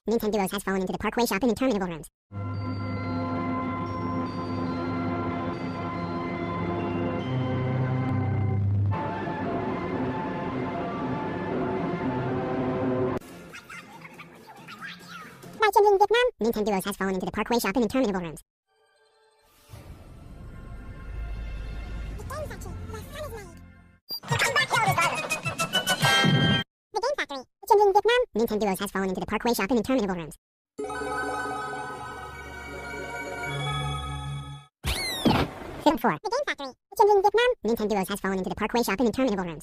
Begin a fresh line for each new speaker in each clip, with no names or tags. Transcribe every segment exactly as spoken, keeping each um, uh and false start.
Nintendo's has fallen into the Parkway Shop and interminable rooms. By changing Vietnam, Nintendo's has fallen into the Parkway Shop and interminable rooms. The Game Factory. Changing Vietnam, Nintendo's has fallen into the Parkway Shop and interminable rooms. Film four. The Game Factory. Changing Vietnam, Nintendo's has fallen into the Parkway Shop and interminable rooms.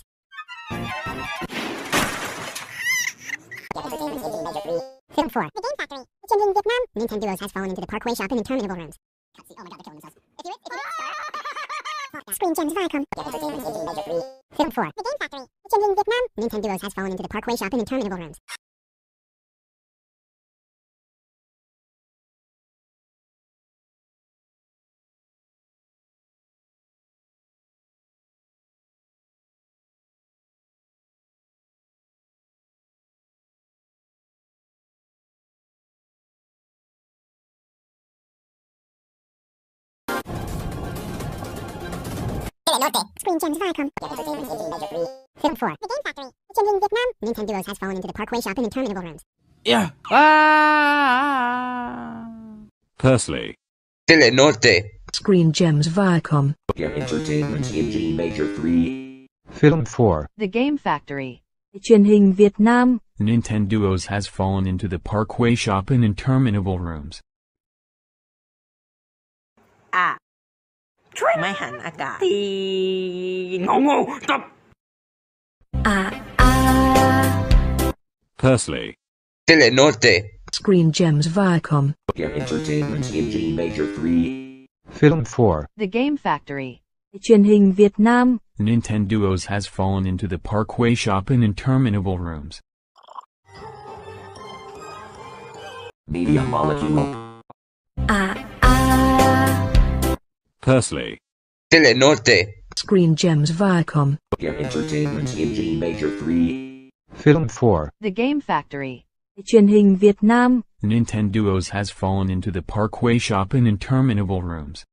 Film four. The Game Factory. Changing Vietnam, Nintendo's has fallen into the Parkway Shop and interminable rooms. Oh my god, they're killing themselves. If you if you Screen Gems Viacom. Film four. The Game Factory. Changing Vietnam, Nintendo's has fallen into the Parkway Shop and interminable rooms. Screen Gems Viacom. Film four. The Game Factory. Changing Vietnam, Nintendo's has fallen into the Parkway Shop and interminable rooms.
Yeah. Ah.
Pursley.
Telenorte.
Screen Gems Viacom.
Entertainment in G Major three.
Film four.
The Game Factory.
Truyền hình Việt Nam.
Nintendo's has fallen into the Parkway Shop and interminable rooms.
อ่ะไม่หันอากาศตีงงงจบ
Ah ah.
Pursley.
Telenorte.
Screen Gems Viacom.
Entertainment in G Major three.
Film four.
The Game Factory.
Truyền hình Việt Nam.
Nintendo's has fallen into the Parkway Shop and interminable rooms.
Media Molecule.
Ah ah.
Pursley.
Telenorte.
Screen Gems Viacom.
Entertainment in G Major three.
Film four.
The Game Factory.
Truyền hình Việt Nam.
Nintendo's has fallen into the Parkway Shop and interminable rooms.